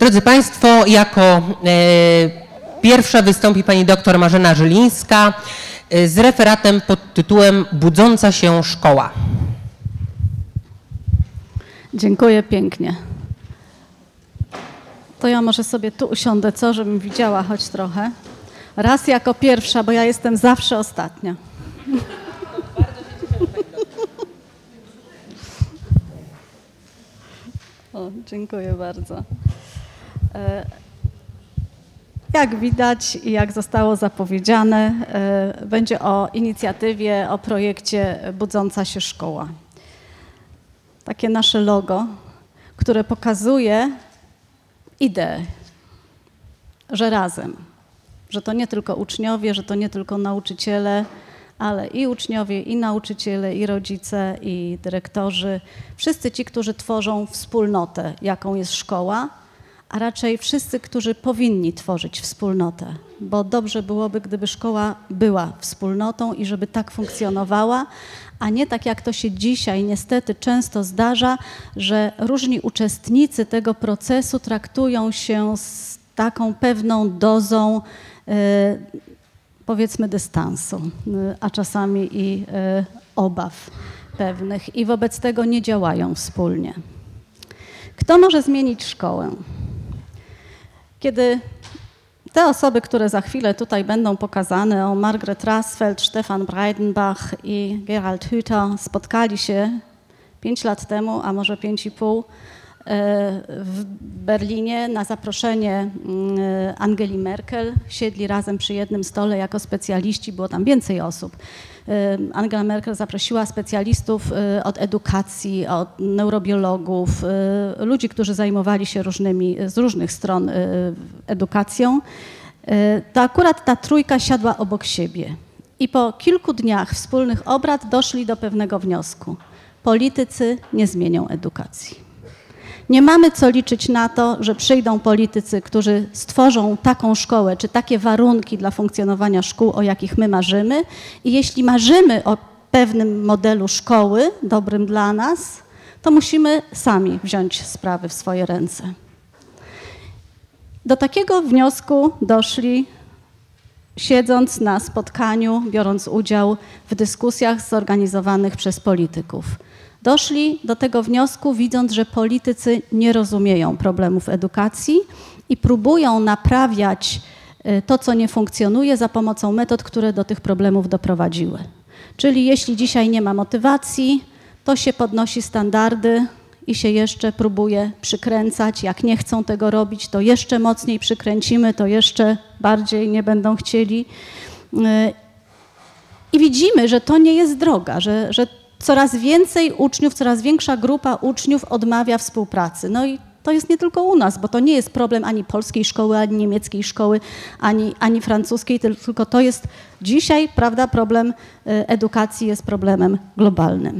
Drodzy Państwo, jako pierwsza wystąpi pani dr Marzena Żylińska z referatem pod tytułem Budząca się szkoła. Dziękuję pięknie. To ja może sobie tu usiądę, żebym widziała choć trochę. Raz jako pierwsza, bo ja jestem zawsze ostatnia. O, dziękuję bardzo. Jak widać i jak zostało zapowiedziane, będzie o inicjatywie, o projekcie Budząca się szkoła. Takie nasze logo, które pokazuje ideę, że razem, że to nie tylko uczniowie, że to nie tylko nauczyciele, ale i uczniowie, i nauczyciele, i rodzice, i dyrektorzy, wszyscy ci, którzy tworzą wspólnotę, jaką jest szkoła, a raczej wszyscy, którzy powinni tworzyć wspólnotę, bo dobrze byłoby, gdyby szkoła była wspólnotą i żeby tak funkcjonowała, a nie tak jak to się dzisiaj niestety często zdarza, że różni uczestnicy tego procesu traktują się z taką pewną dozą powiedzmy dystansu, a czasami i obaw pewnych i wobec tego nie działają wspólnie. Kto może zmienić szkołę? Kiedy te osoby, które za chwilę tutaj będą pokazane, Margret Rasfeld, Stefan Breidenbach i Gerald Hüther, spotkali się 5 lat temu, a może 5,5 w Berlinie na zaproszenie Angeli Merkel. Siedli razem przy jednym stole jako specjaliści, było tam więcej osób. Angela Merkel zaprosiła specjalistów od edukacji, od neurobiologów, ludzi, którzy zajmowali się z różnych stron edukacją. To akurat ta trójka siadła obok siebie i po kilku dniach wspólnych obrad doszli do pewnego wniosku. Politycy nie zmienią edukacji. Nie mamy co liczyć na to, że przyjdą politycy, którzy stworzą taką szkołę, czy takie warunki dla funkcjonowania szkół, o jakich my marzymy. I jeśli marzymy o pewnym modelu szkoły, dobrym dla nas, to musimy sami wziąć sprawy w swoje ręce. Do takiego wniosku doszli, siedząc na spotkaniu, biorąc udział w dyskusjach zorganizowanych przez polityków. Doszli do tego wniosku, widząc, że politycy nie rozumieją problemów edukacji i próbują naprawiać to, co nie funkcjonuje, za pomocą metod, które do tych problemów doprowadziły. Czyli jeśli dzisiaj nie ma motywacji, to się podnosi standardy i się jeszcze próbuje przykręcać. Jak nie chcą tego robić, to jeszcze mocniej przykręcimy, to jeszcze bardziej nie będą chcieli. I widzimy, że to nie jest droga, że coraz więcej uczniów, coraz większa grupa uczniów odmawia współpracy. No i to jest nie tylko u nas, bo to nie jest problem ani polskiej szkoły, ani niemieckiej szkoły, ani francuskiej, tylko to jest dzisiaj, prawda, problem edukacji jest problemem globalnym.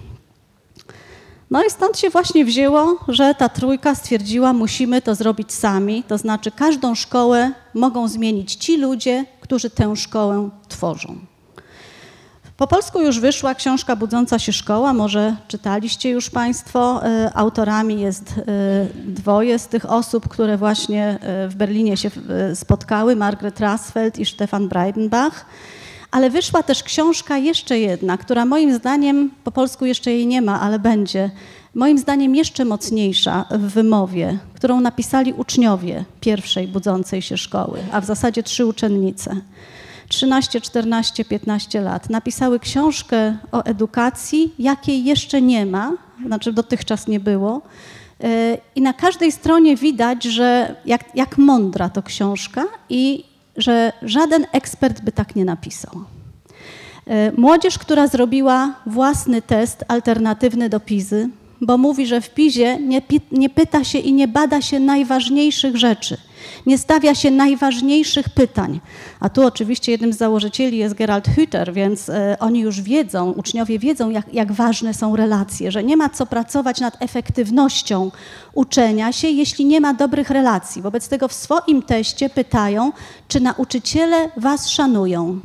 No i stąd się właśnie wzięło, że ta trójka stwierdziła, musimy to zrobić sami, to znaczy każdą szkołę mogą zmienić ci ludzie, którzy tę szkołę tworzą. Po polsku już wyszła książka Budząca się szkoła, może czytaliście już Państwo. Autorami jest dwoje z tych osób, które właśnie w Berlinie się spotkały, Margret Rasfeld i Stefan Breidenbach. Ale wyszła też książka jeszcze jedna, która moim zdaniem, po polsku jeszcze jej nie ma, ale będzie, moim zdaniem jeszcze mocniejsza w wymowie, którą napisali uczniowie pierwszej Budzącej się szkoły, a w zasadzie 3 uczennice. 13, 14, 15 lat. Napisały książkę o edukacji, jakiej jeszcze nie ma, znaczy dotychczas nie było. I na każdej stronie widać, że jak mądra to książka i że żaden ekspert by tak nie napisał. Młodzież, która zrobiła własny test alternatywny do PISy, bo mówi, że w PISie nie pyta się i nie bada się najważniejszych rzeczy. Nie stawia się najważniejszych pytań. A tu oczywiście jednym z założycieli jest Gerald Hüther, więc oni już wiedzą, uczniowie wiedzą, jak ważne są relacje, że nie ma co pracować nad efektywnością uczenia się, jeśli nie ma dobrych relacji. Wobec tego w swoim teście pytają, czy nauczyciele was szanują.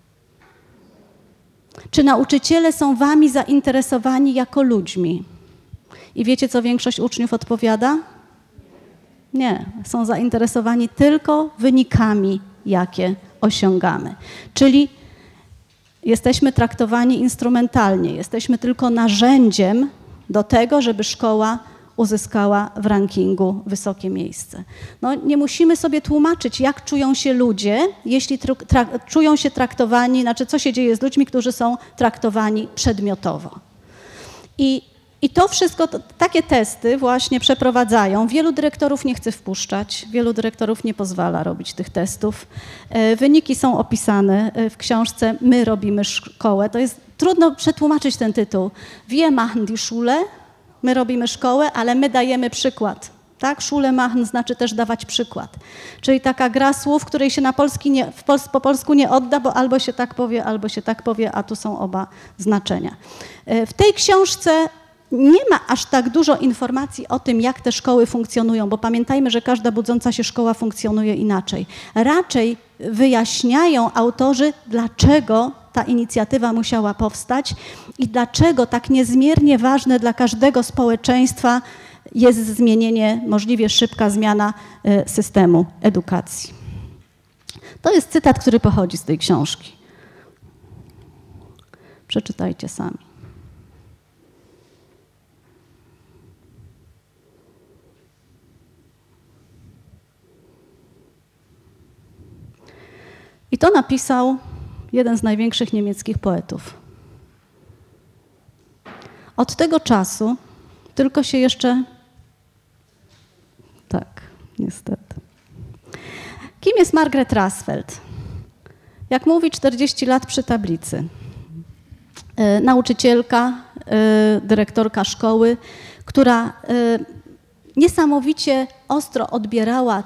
Czy nauczyciele są wami zainteresowani jako ludźmi? I wiecie, co większość uczniów odpowiada? Nie, są zainteresowani tylko wynikami, jakie osiągamy. Czyli jesteśmy traktowani instrumentalnie, jesteśmy tylko narzędziem do tego, żeby szkoła uzyskała w rankingu wysokie miejsce. No, nie musimy sobie tłumaczyć, jak czują się ludzie, jeśli czują się traktowani, znaczy co się dzieje z ludźmi, którzy są traktowani przedmiotowo. I to wszystko, takie testy właśnie przeprowadzają. Wielu dyrektorów nie chce wpuszczać, wielu dyrektorów nie pozwala robić tych testów. Wyniki są opisane w książce My robimy szkołę. To jest trudno przetłumaczyć ten tytuł. Wir machen die Schule, my robimy szkołę, ale my dajemy przykład. Tak? Schule machen znaczy też dawać przykład. Czyli taka gra słów, której się na po polsku nie odda, bo albo się tak powie, a tu są oba znaczenia. W tej książce nie ma aż tak dużo informacji o tym, jak te szkoły funkcjonują, bo pamiętajmy, że każda budząca się szkoła funkcjonuje inaczej. Raczej wyjaśniają autorzy, dlaczego ta inicjatywa musiała powstać i dlaczego tak niezmiernie ważne dla każdego społeczeństwa jest zmienienie, możliwie szybka zmiana systemu edukacji. To jest cytat, który pochodzi z tej książki. Przeczytajcie sami. I to napisał jeden z największych niemieckich poetów. Od tego czasu tylko się jeszcze... Tak, niestety. Kim jest Margret Rasfeld? Jak mówi, 40 lat przy tablicy. Nauczycielka, dyrektorka szkoły, która niesamowicie ostro odbierała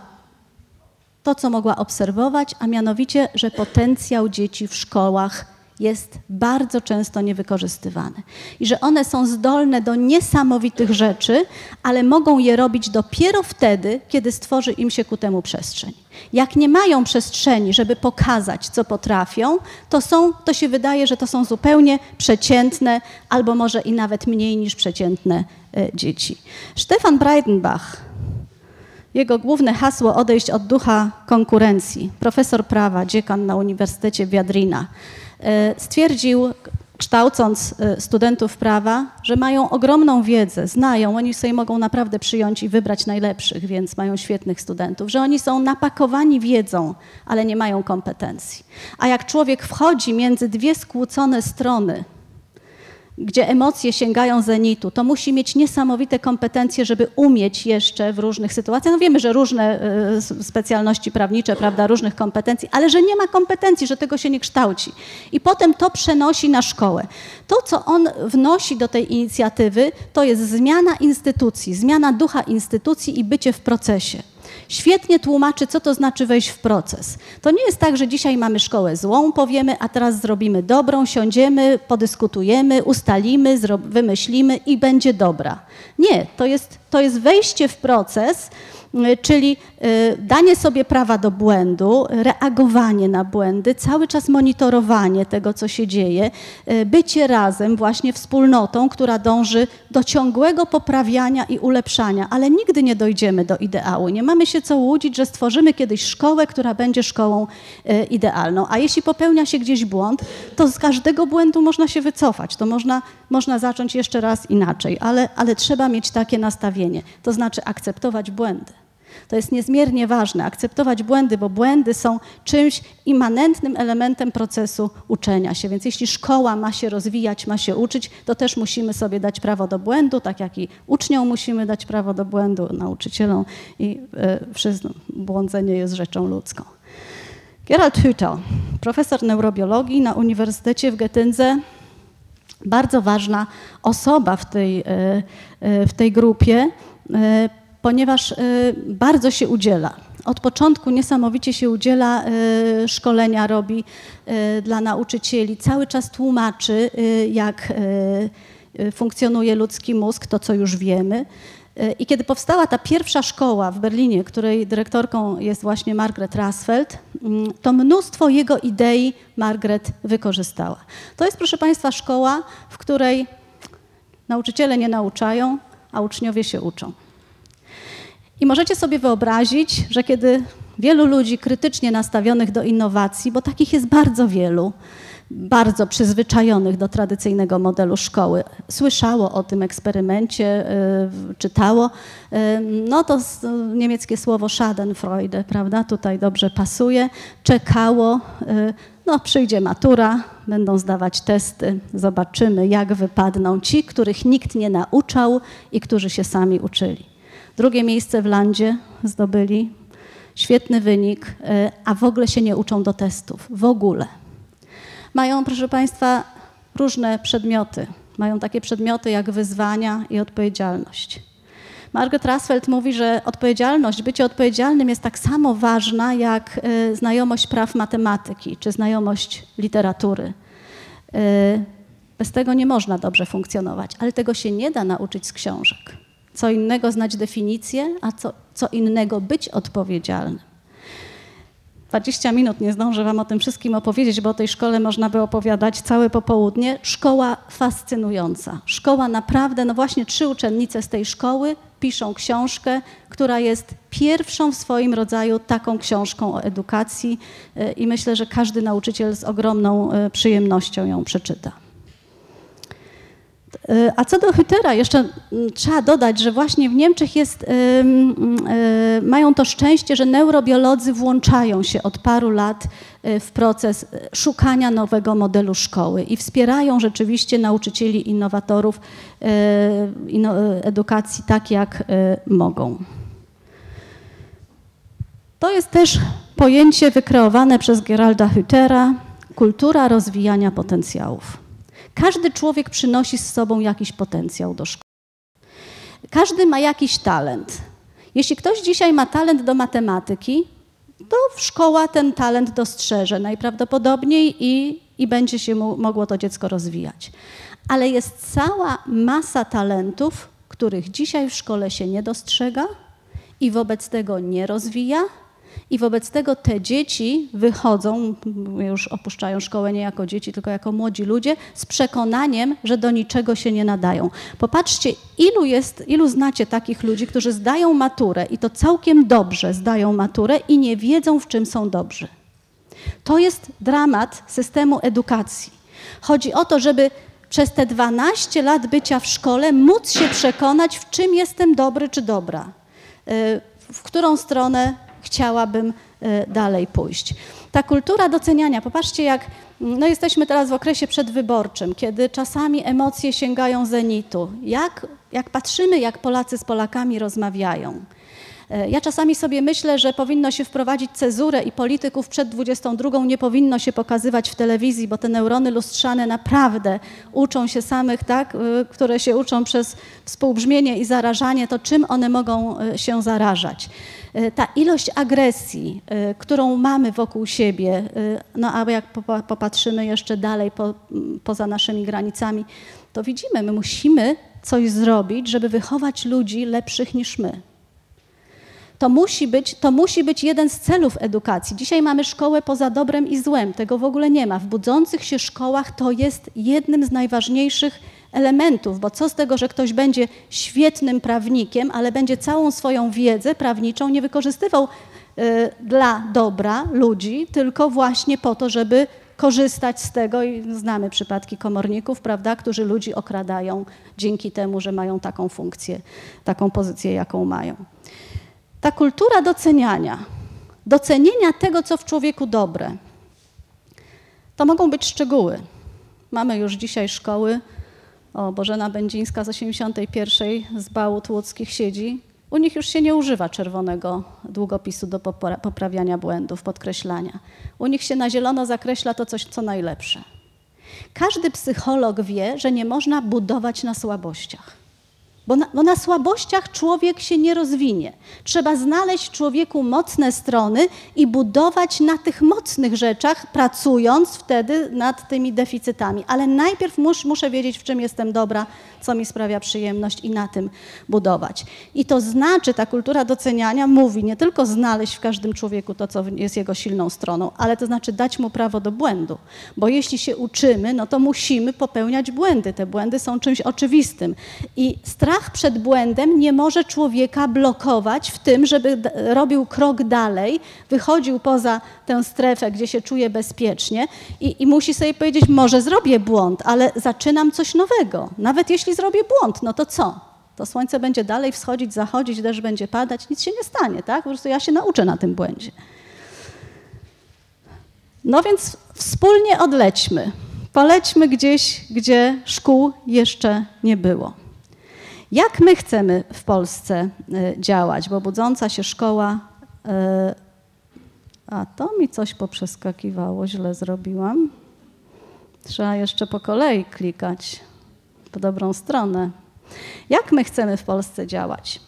to, co mogła obserwować, a mianowicie, że potencjał dzieci w szkołach jest bardzo często niewykorzystywany. I że one są zdolne do niesamowitych rzeczy, ale mogą je robić dopiero wtedy, kiedy stworzy im się ku temu przestrzeń. Jak nie mają przestrzeni, żeby pokazać, co potrafią, to się wydaje, że to są zupełnie przeciętne, albo może i nawet mniej niż przeciętne dzieci. Stefan Breidenbach, jego główne hasło odejść od ducha konkurencji, profesor prawa, dziekan na Uniwersytecie Viadrina, stwierdził, kształcąc studentów prawa, że mają ogromną wiedzę, znają, oni sobie mogą naprawdę przyjąć i wybrać najlepszych, więc mają świetnych studentów, że oni są napakowani wiedzą, ale nie mają kompetencji. A jak człowiek wchodzi między dwie skłócone strony, gdzie emocje sięgają zenitu, to musi mieć niesamowite kompetencje, żeby umieć jeszcze w różnych sytuacjach. No wiemy, że różne specjalności prawnicze, prawda, różnych kompetencji, ale że nie ma kompetencji, że tego się nie kształci. I potem to przenosi na szkołę. To, co on wnosi do tej inicjatywy, to jest zmiana instytucji, zmiana ducha instytucji i bycie w procesie. Świetnie tłumaczy, co to znaczy wejść w proces. To nie jest tak, że dzisiaj mamy szkołę złą, powiemy, a teraz zrobimy dobrą, siądziemy, podyskutujemy, ustalimy, wymyślimy i będzie dobra. Nie, to jest wejście w proces, czyli danie sobie prawa do błędu, reagowanie na błędy, cały czas monitorowanie tego, co się dzieje, bycie razem, właśnie wspólnotą, która dąży do ciągłego poprawiania i ulepszania, ale nigdy nie dojdziemy do ideału. Nie mamy się co łudzić, że stworzymy kiedyś szkołę, która będzie szkołą idealną. A jeśli popełnia się gdzieś błąd, to z każdego błędu można się wycofać. To można zacząć jeszcze raz inaczej, ale trzeba mieć takie nastawienie, to znaczy akceptować błędy. To jest niezmiernie ważne, akceptować błędy, bo błędy są czymś immanentnym elementem procesu uczenia się. Więc jeśli szkoła ma się rozwijać, ma się uczyć, to też musimy sobie dać prawo do błędu, tak jak i uczniom musimy dać prawo do błędu, nauczycielom i błądzenie jest rzeczą ludzką. Gerald Hüther, profesor neurobiologii na Uniwersytecie w Getyndze, bardzo ważna osoba w tej grupie, ponieważ bardzo się udziela. Od początku niesamowicie się udziela, szkolenia robi dla nauczycieli, cały czas tłumaczy, jak funkcjonuje ludzki mózg, to co już wiemy. I kiedy powstała ta pierwsza szkoła w Berlinie, której dyrektorką jest właśnie Margret Rasfeld, to mnóstwo jego idei Margret wykorzystała. To jest, proszę Państwa, szkoła, w której nauczyciele nie nauczają, a uczniowie się uczą. I możecie sobie wyobrazić, że kiedy wielu ludzi krytycznie nastawionych do innowacji, bo takich jest bardzo wielu, bardzo przyzwyczajonych do tradycyjnego modelu szkoły, słyszało o tym eksperymencie, czytało, no to niemieckie słowo Schadenfreude, prawda, tutaj dobrze pasuje, czekało, no przyjdzie matura, będą zdawać testy, zobaczymy jak wypadną ci, których nikt nie nauczał i którzy się sami uczyli. Drugie miejsce w landzie zdobyli, świetny wynik, a w ogóle się nie uczą do testów, w ogóle. Mają, proszę Państwa, różne przedmioty. Mają takie przedmioty jak wyzwania i odpowiedzialność. Margaret Rasfeld mówi, że odpowiedzialność, bycie odpowiedzialnym jest tak samo ważna jak znajomość praw matematyki czy znajomość literatury. Bez tego nie można dobrze funkcjonować, ale tego się nie da nauczyć z książek. Co innego znać definicję, a co innego być odpowiedzialnym. 20 minut nie zdążę wam o tym wszystkim opowiedzieć, bo o tej szkole można by opowiadać całe popołudnie. Szkoła fascynująca. Szkoła naprawdę, no właśnie 3 uczennice z tej szkoły piszą książkę, która jest pierwszą w swoim rodzaju taką książką o edukacji i myślę, że każdy nauczyciel z ogromną przyjemnością ją przeczyta. A co do Hüttera, jeszcze trzeba dodać, że właśnie w Niemczech mają to szczęście, że neurobiolodzy włączają się od paru lat w proces szukania nowego modelu szkoły i wspierają rzeczywiście nauczycieli, innowatorów edukacji tak, jak mogą. To jest też pojęcie wykreowane przez Geralda Hüttera, kultura rozwijania potencjałów. Każdy człowiek przynosi z sobą jakiś potencjał do szkoły. Każdy ma jakiś talent. Jeśli ktoś dzisiaj ma talent do matematyki, to szkoła ten talent dostrzeże najprawdopodobniej i będzie się mogło to dziecko rozwijać. Ale jest cała masa talentów, których dzisiaj w szkole się nie dostrzega i wobec tego nie rozwija. I wobec tego te dzieci wychodzą, już opuszczają szkołę nie jako dzieci, tylko jako młodzi ludzie, z przekonaniem, że do niczego się nie nadają. Popatrzcie, ilu znacie takich ludzi, którzy zdają maturę i to całkiem dobrze zdają maturę i nie wiedzą, w czym są dobrzy. To jest dramat systemu edukacji. Chodzi o to, żeby przez te 12 lat bycia w szkole móc się przekonać, w czym jestem dobry czy dobra, w którą stronę chciałabym dalej pójść. Ta kultura doceniania, popatrzcie jak, no jesteśmy teraz w okresie przedwyborczym, kiedy czasami emocje sięgają zenitu. Jak patrzymy, jak Polacy z Polakami rozmawiają. Ja czasami sobie myślę, że powinno się wprowadzić cezurę i polityków przed 22 nie powinno się pokazywać w telewizji, bo te neurony lustrzane naprawdę uczą się samych, tak, które się uczą przez współbrzmienie i zarażanie, to czym one mogą się zarażać. Ta ilość agresji, którą mamy wokół siebie, no a jak popatrzymy jeszcze dalej poza naszymi granicami, to widzimy, my musimy coś zrobić, żeby wychować ludzi lepszych niż my. To musi być jeden z celów edukacji. Dzisiaj mamy szkołę poza dobrem i złem. Tego w ogóle nie ma. W budzących się szkołach to jest jednym z najważniejszych elementów, bo co z tego, że ktoś będzie świetnym prawnikiem, ale będzie całą swoją wiedzę prawniczą nie wykorzystywał dla dobra ludzi, tylko właśnie po to, żeby korzystać z tego i znamy przypadki komorników, prawda, którzy ludzi okradają dzięki temu, że mają taką funkcję, taką pozycję, jaką mają. Ta kultura docenienia tego, co w człowieku dobre, to mogą być szczegóły. Mamy już dzisiaj szkoły, Bożena Będzińska z 81. z Bałut Łódzkich siedzi. U nich już się nie używa czerwonego długopisu do poprawiania błędów, podkreślania. U nich się na zielono zakreśla to coś, co najlepsze. Każdy psycholog wie, że nie można budować na słabościach. Bo na słabościach człowiek się nie rozwinie. Trzeba znaleźć w człowieku mocne strony i budować na tych mocnych rzeczach, pracując wtedy nad tymi deficytami. Ale najpierw muszę wiedzieć, w czym jestem dobra, co mi sprawia przyjemność i na tym budować. I to znaczy, ta kultura doceniania mówi nie tylko znaleźć w każdym człowieku to, co jest jego silną stroną, ale to znaczy dać mu prawo do błędu. Bo jeśli się uczymy, no to musimy popełniać błędy. Te błędy są czymś oczywistym. I strach strach przed błędem nie może człowieka blokować w tym, żeby robił krok dalej, wychodził poza tę strefę, gdzie się czuje bezpiecznie i musi sobie powiedzieć, może zrobię błąd, ale zaczynam coś nowego. Nawet jeśli zrobię błąd, no to co? To słońce będzie dalej wschodzić, zachodzić, deszcz będzie padać, nic się nie stanie, tak? Po prostu ja się nauczę na tym błędzie. No więc wspólnie odlećmy. Polećmy gdzieś, gdzie szkół jeszcze nie było. Jak my chcemy w Polsce działać? Bo budząca się szkoła... A to mi coś poprzeskakiwało, źle zrobiłam. Trzeba jeszcze po kolei klikać w dobrą stronę. Jak my chcemy w Polsce działać?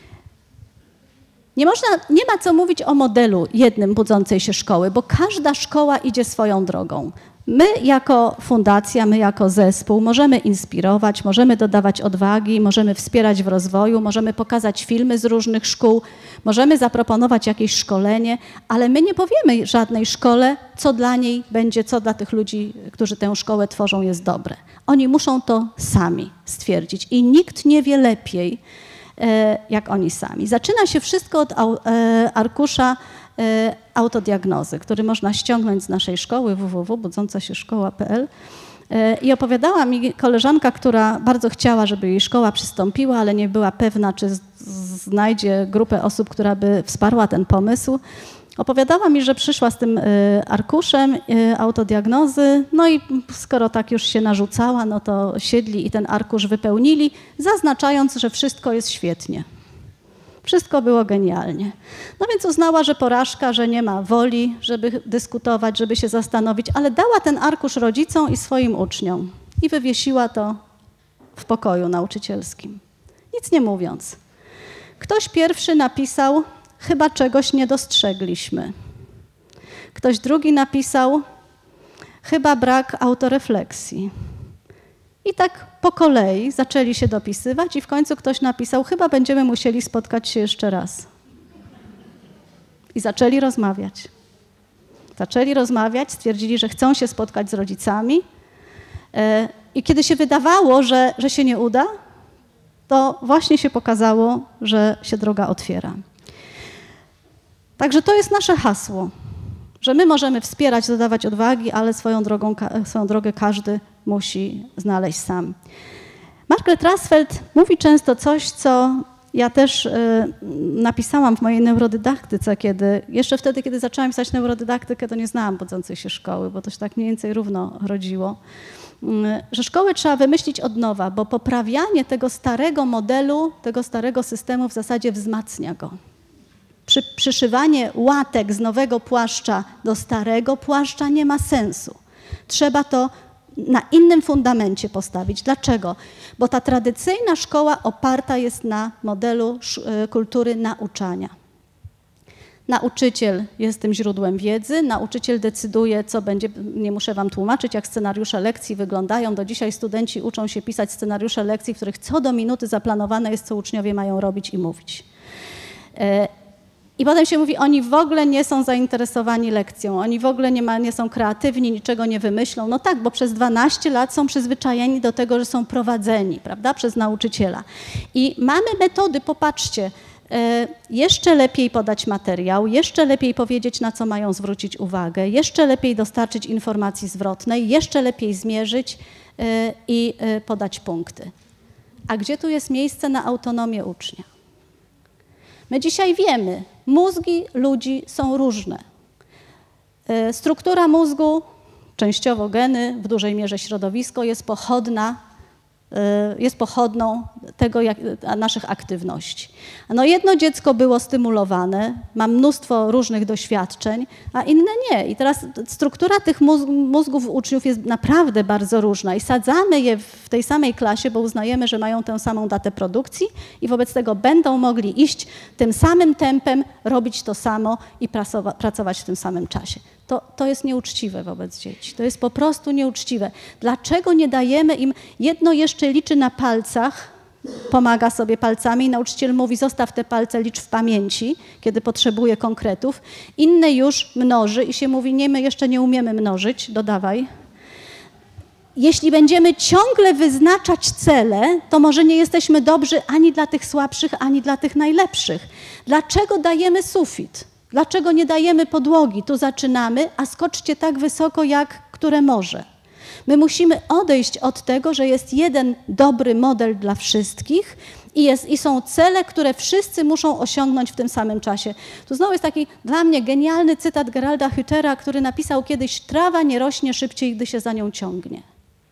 Nie ma co mówić o modelu jednym budzącej się szkoły, bo każda szkoła idzie swoją drogą. My jako fundacja, my jako zespół możemy inspirować, możemy dodawać odwagi, możemy wspierać w rozwoju, możemy pokazać filmy z różnych szkół, możemy zaproponować jakieś szkolenie, ale my nie powiemy żadnej szkole, co dla niej będzie, co dla tych ludzi, którzy tę szkołę tworzą, jest dobre. Oni muszą to sami stwierdzić i nikt nie wie lepiej, jak oni sami. Zaczyna się wszystko od arkusza autodiagnozy, który można ściągnąć z naszej szkoły www.budzącasieszkoła.pl. I opowiadała mi koleżanka, która bardzo chciała, żeby jej szkoła przystąpiła, ale nie była pewna, czy znajdzie grupę osób, która by wsparła ten pomysł. Opowiadała mi, że przyszła z tym arkuszem autodiagnozy, no i skoro tak już się narzucała, no to siedli i ten arkusz wypełnili, zaznaczając, że wszystko jest świetnie. Wszystko było genialnie. No więc uznała, że porażka, że nie ma woli, żeby dyskutować, żeby się zastanowić, ale dała ten arkusz rodzicom i swoim uczniom i wywiesiła to w pokoju nauczycielskim. Nic nie mówiąc. Ktoś pierwszy napisał, chyba czegoś nie dostrzegliśmy. Ktoś drugi napisał, chyba brak autorefleksji. I tak po kolei zaczęli się dopisywać i w końcu ktoś napisał, chyba będziemy musieli spotkać się jeszcze raz. I zaczęli rozmawiać. Zaczęli rozmawiać, stwierdzili, że chcą się spotkać z rodzicami i kiedy się wydawało, że się nie uda, to właśnie się pokazało, że się droga otwiera. Także to jest nasze hasło, że my możemy wspierać, dodawać odwagi, ale swoją drogę każdy musi znaleźć sam. Margaret Rusfeld mówi często coś, co ja też napisałam w mojej neurodydaktyce, jeszcze wtedy, kiedy zaczęłam pisać neurodydaktykę, to nie znałam budzącej się szkoły, bo to się tak mniej więcej równo rodziło, że szkoły trzeba wymyślić od nowa, bo poprawianie tego starego modelu, tego starego systemu w zasadzie wzmacnia go. Przyszywanie łatek z nowego płaszcza do starego płaszcza nie ma sensu. Trzeba to na innym fundamencie postawić. Dlaczego? Bo ta tradycyjna szkoła oparta jest na modelu kultury nauczania. Nauczyciel jest tym źródłem wiedzy, nauczyciel decyduje, co będzie, nie muszę wam tłumaczyć, jak scenariusze lekcji wyglądają. Do dzisiaj studenci uczą się pisać scenariusze lekcji, w których co do minuty zaplanowane jest, co uczniowie mają robić i mówić. I potem się mówi, oni w ogóle nie są zainteresowani lekcją, oni w ogóle nie są kreatywni, niczego nie wymyślą. No tak, bo przez 12 lat są przyzwyczajeni do tego, że są prowadzeni, prawda, przez nauczyciela. I mamy metody, popatrzcie, jeszcze lepiej podać materiał, jeszcze lepiej powiedzieć, na co mają zwrócić uwagę, jeszcze lepiej dostarczyć informacji zwrotnej, jeszcze lepiej zmierzyć i podać punkty. A gdzie tu jest miejsce na autonomię ucznia? My dzisiaj wiemy, mózgi ludzi są różne. Struktura mózgu, częściowo geny, w dużej mierze środowisko jest pochodną tego, naszych aktywności. No jedno dziecko było stymulowane, ma mnóstwo różnych doświadczeń, a inne nie. I teraz struktura tych mózgów uczniów jest naprawdę bardzo różna i sadzamy je w tej samej klasie, bo uznajemy, że mają tę samą datę produkcji i wobec tego będą mogli iść tym samym tempem, robić to samo i pracować w tym samym czasie. To jest nieuczciwe wobec dzieci. To jest po prostu nieuczciwe. Dlaczego nie dajemy im, jedno jeszcze liczy na palcach, pomaga sobie palcami i nauczyciel mówi, zostaw te palce, licz w pamięci, kiedy potrzebuje konkretów. Inne już mnoży i się mówi, nie, my jeszcze nie umiemy mnożyć, dodawaj. jeśli będziemy ciągle wyznaczać cele, to może nie jesteśmy dobrzy ani dla tych słabszych, ani dla tych najlepszych. Dlaczego dajemy sufit? Dlaczego nie dajemy podłogi? Tu zaczynamy, a skoczcie tak wysoko, jak które może. My musimy odejść od tego, że jest jeden dobry model dla wszystkich i są cele, które wszyscy muszą osiągnąć w tym samym czasie. Tu znowu jest taki dla mnie genialny cytat Geralda Hüttera, który napisał kiedyś: trawa nie rośnie szybciej, gdy się za nią ciągnie.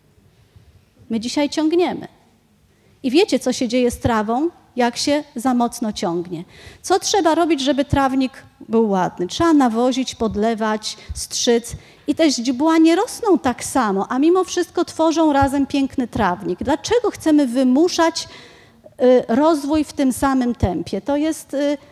My dzisiaj ciągniemy. I wiecie, co się dzieje z trawą, jak się za mocno ciągnie. Co trzeba robić, żeby trawnik był ładny? Trzeba nawozić, podlewać, strzyc. I te źdźbła nie rosną tak samo, a mimo wszystko tworzą razem piękny trawnik. Dlaczego chcemy wymuszać rozwój w tym samym tempie? To jest,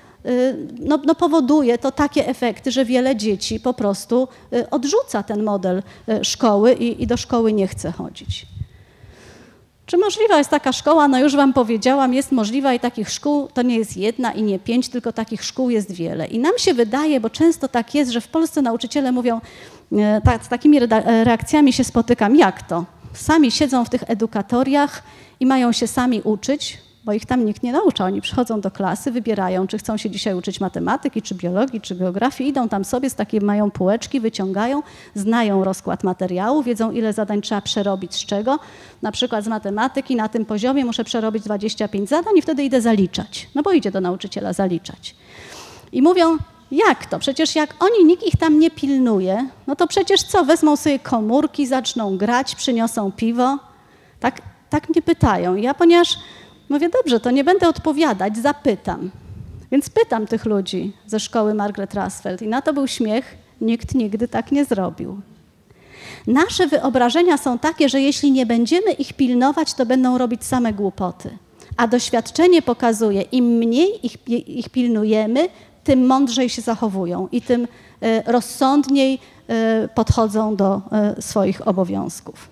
powoduje to takie efekty, że wiele dzieci po prostu odrzuca ten model szkoły i do szkoły nie chce chodzić. Czy możliwa jest taka szkoła? No już wam powiedziałam, jest możliwa i takich szkół to nie jest jedna i nie 5, tylko takich szkół jest wiele. I nam się wydaje, bo często tak jest, że w Polsce nauczyciele mówią, z takimi reakcjami się spotykam, jak to? Sami siedzą w tych edukatoriach i mają się sami uczyć, bo ich tam nikt nie naucza. Oni przychodzą do klasy, wybierają, czy chcą się dzisiaj uczyć matematyki, czy biologii, czy geografii. Idą tam sobie, z takiej mają półeczki, wyciągają, znają rozkład materiału, wiedzą, ile zadań trzeba przerobić z czego. Na przykład z matematyki na tym poziomie muszę przerobić 25 zadań i wtedy idę zaliczać. No bo idzie do nauczyciela zaliczać. I mówią, jak to? Przecież jak nikt ich tam nie pilnuje, no to przecież co? Wezmą sobie komórki, zaczną grać, przyniosą piwo. Tak mnie pytają. Ja ponieważ mówię, dobrze, to nie będę odpowiadać, zapytam. Więc pytam tych ludzi ze szkoły Margaret Rusfeld i na to był śmiech, nikt nigdy tak nie zrobił. Nasze wyobrażenia są takie, że jeśli nie będziemy ich pilnować, to będą robić same głupoty. A doświadczenie pokazuje, im mniej ich pilnujemy, tym mądrzej się zachowują i tym rozsądniej podchodzą do swoich obowiązków.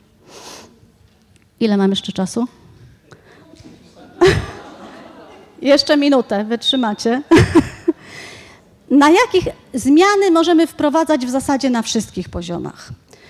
Ile mam jeszcze czasu? Jeszcze minutę, wytrzymacie. Na jakich zmiany możemy wprowadzać w zasadzie na wszystkich poziomach?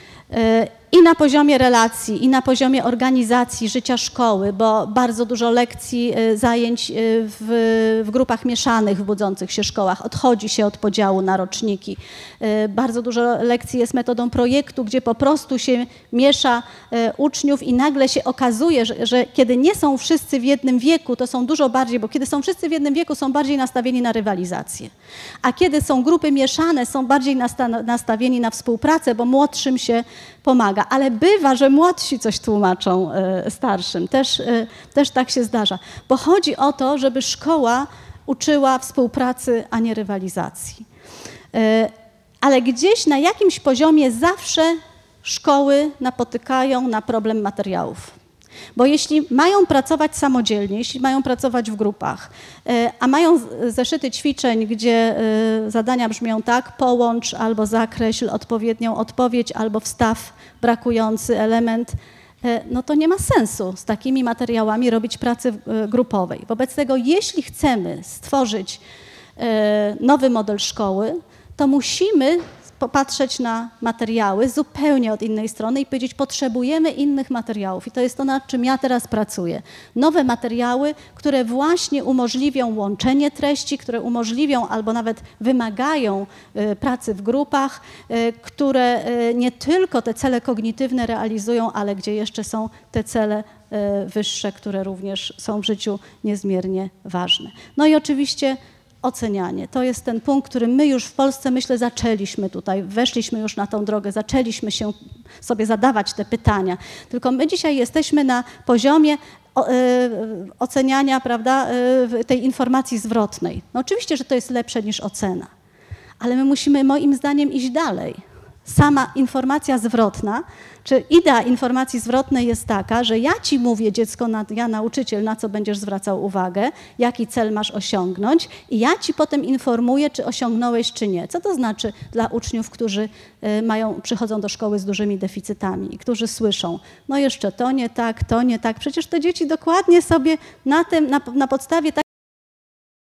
I na poziomie relacji, i na poziomie organizacji życia szkoły, bo bardzo dużo lekcji, zajęć w grupach mieszanych w budzących się szkołach odchodzi się od podziału na roczniki. Bardzo dużo lekcji jest metodą projektu, gdzie po prostu się miesza uczniów i nagle się okazuje, że kiedy nie są wszyscy w jednym wieku, to są dużo bardziej, bo kiedy są wszyscy w jednym wieku, są bardziej nastawieni na rywalizację. A kiedy są grupy mieszane, są bardziej nastawieni na współpracę, bo młodszym się pomaga. Ale bywa, że młodsi coś tłumaczą starszym. Też tak się zdarza. Bo chodzi o to, żeby szkoła uczyła współpracy, a nie rywalizacji. Ale gdzieś na jakimś poziomie zawsze szkoły napotykają na problem materiałów. Bo jeśli mają pracować samodzielnie, jeśli mają pracować w grupach, a mają zeszyty ćwiczeń, gdzie zadania brzmią tak, połącz albo zakreśl odpowiednią odpowiedź, albo wstaw brakujący element, no to nie ma sensu z takimi materiałami robić pracy grupowej. Wobec tego, jeśli chcemy stworzyć nowy model szkoły, to musimy popatrzeć na materiały zupełnie od innej strony i powiedzieć, potrzebujemy innych materiałów. I to jest to, nad czym ja teraz pracuję. Nowe materiały, które właśnie umożliwią łączenie treści, które umożliwią albo nawet wymagają pracy w grupach, które nie tylko te cele kognitywne realizują, ale gdzie jeszcze są te cele wyższe, które również są w życiu niezmiernie ważne. No i oczywiście ocenianie. To jest ten punkt, który my już w Polsce, myślę, zaczęliśmy tutaj, weszliśmy już na tą drogę, zaczęliśmy się sobie zadawać te pytania. Tylko my dzisiaj jesteśmy na poziomie oceniania, prawda, tej informacji zwrotnej. No oczywiście, że to jest lepsze niż ocena, ale my musimy moim zdaniem iść dalej. Sama informacja zwrotna, czy idea informacji zwrotnej jest taka, że ja ci mówię, dziecko, ja nauczyciel, na co będziesz zwracał uwagę, jaki cel masz osiągnąć i ja ci potem informuję, czy osiągnąłeś, czy nie. Co to znaczy dla uczniów, którzy przychodzą do szkoły z dużymi deficytami i którzy słyszą, no jeszcze to nie tak, to nie tak. Przecież te dzieci dokładnie sobie na podstawie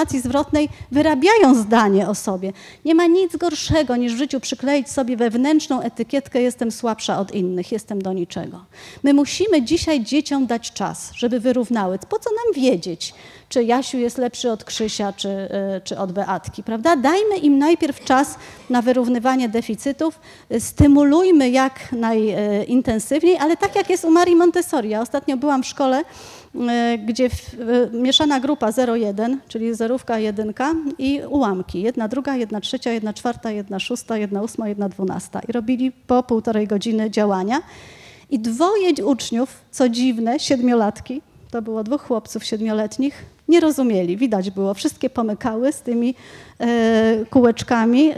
informacji zwrotnej wyrabiają zdanie o sobie. Nie ma nic gorszego niż w życiu przykleić sobie wewnętrzną etykietkę jestem słabsza od innych, jestem do niczego. My musimy dzisiaj dzieciom dać czas, żeby wyrównały. Po co nam wiedzieć, czy Jasiu jest lepszy od Krzysia, czy od Beatki, prawda? Dajmy im najpierw czas na wyrównywanie deficytów, stymulujmy jak najintensywniej, ale tak jak jest u Marii Montessori. Ja ostatnio byłam w szkole, gdzie mieszana grupa 0-1, czyli zerówka, jedynka i ułamki. 1, 2, 1, 3, 1, 4, 1, 6, 1, 8, 1, 12. I robili po 1,5 godziny działania. I dwoje uczniów, co dziwne, 7-latki, to było 2 chłopców 7-letnich, nie rozumieli. Widać było, wszystkie pomykały z tymi kółeczkami,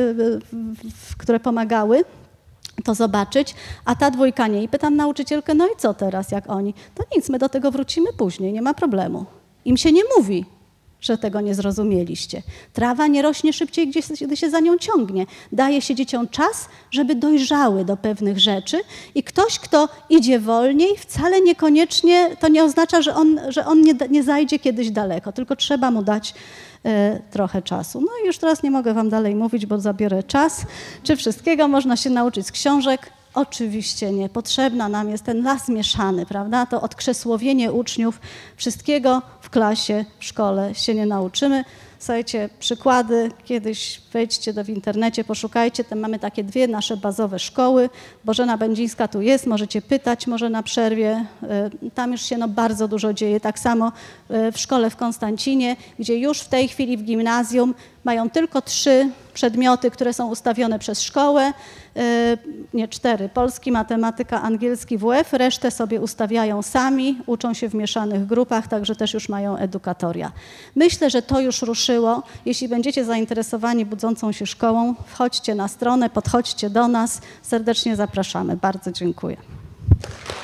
które pomagały to zobaczyć, a ta dwójka nie. I pytam nauczycielkę, no i co teraz, jak oni? To nic, my do tego wrócimy później, nie ma problemu. Im się nie mówi, że tego nie zrozumieliście. Trawa nie rośnie szybciej, gdy się za nią ciągnie. Daje się dzieciom czas, żeby dojrzały do pewnych rzeczy i ktoś, kto idzie wolniej, wcale niekoniecznie, to nie oznacza, że on nie zajdzie kiedyś daleko, tylko trzeba mu dać trochę czasu. No i już teraz nie mogę wam dalej mówić, bo zabiorę czas. Czy wszystkiego można się nauczyć z książek? Oczywiście nie. Potrzebna nam jest ten las mieszany, prawda? To odkrzesłowienie uczniów. Wszystkiego w klasie, w szkole się nie nauczymy. Słuchajcie, przykłady, kiedyś wejdźcie w internecie, poszukajcie, tam mamy takie 2 nasze bazowe szkoły. Bożena Będzińska tu jest, możecie pytać może na przerwie. Tam już się bardzo dużo dzieje. Tak samo w szkole w Konstancinie, gdzie już w tej chwili w gimnazjum mają tylko 3 przedmioty, które są ustawione przez szkołę, nie 4, polski, matematyka, angielski, WF, resztę sobie ustawiają sami, uczą się w mieszanych grupach, także też już mają edukatoria. Myślę, że to już ruszyło. Jeśli będziecie zainteresowani budzącą się szkołą, wchodźcie na stronę, podchodźcie do nas, serdecznie zapraszamy. Bardzo dziękuję.